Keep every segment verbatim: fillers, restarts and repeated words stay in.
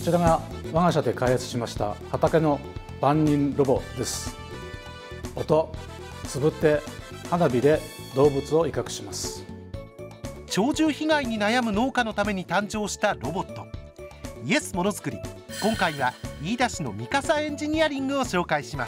ちらが我が社で開発しました畑の万人ロボです。音、つぶって花火で動物を威嚇します。 鳥獣被害に悩む農家のために誕生したロボットイエスものづくり。今回は飯田市の三笠エンジニアリングを紹介します。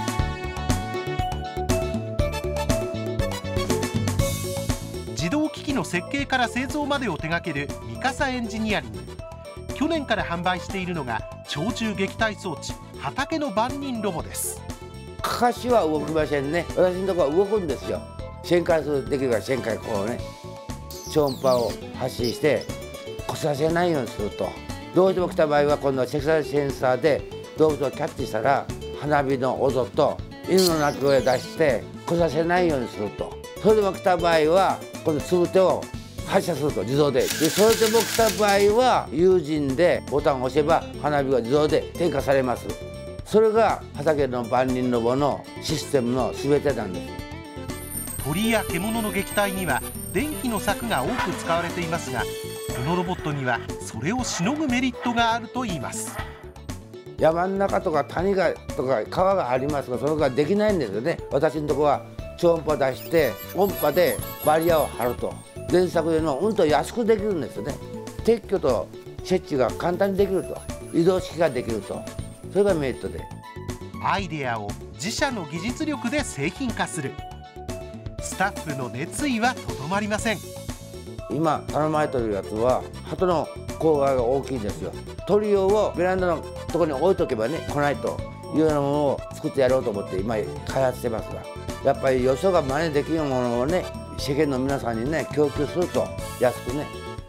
自動機器の設計から製造までを手掛ける三笠エンジニアリング。去年から販売しているのが鳥獣撃退装置畑の番人ロボです。 かかしは動きませんね。私のところは動くんですよ。旋回するできるから旋回こうね超音波を発信してこさせないようにすると、どうしても来た場合は今度は赤外センサーで動物をキャッチしたら花火の音と犬の鳴き声を出してこさせないようにすると、それでも来た場合は今度つぶてを発射すると自動で、でそれでも来た場合は有人でボタンを押せば花火が自動で点火されます。それが畑の番人ロボのシステムの全てなんです。 鳥や獣の撃退には電気の柵が多く使われていますが、このロボットにはそれをしのぐメリットがあるといいます。 山の中とか谷がとか川がありますが、それができないんですよね。私のところは超音波出して音波でバリアを張ると、電柵でのうんと安くできるんですよね。撤去と設置が簡単にできると、移動式ができると、それがメリットで、 アイデアを自社の技術力で製品化する。スタッフの熱意はとどまりません。 今頼まれてるやつは鳩の郊外が大きいんですよ。鳥用をベランダのところに置いとけばね来ないというようなものを作ってやろうと思って今開発してますが、やっぱりよそが真似できるものをね世間の皆さんにね供給すると安くね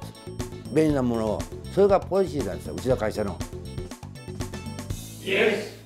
便利なものを、それがポリシーなんですよ、うちの会社の。イエス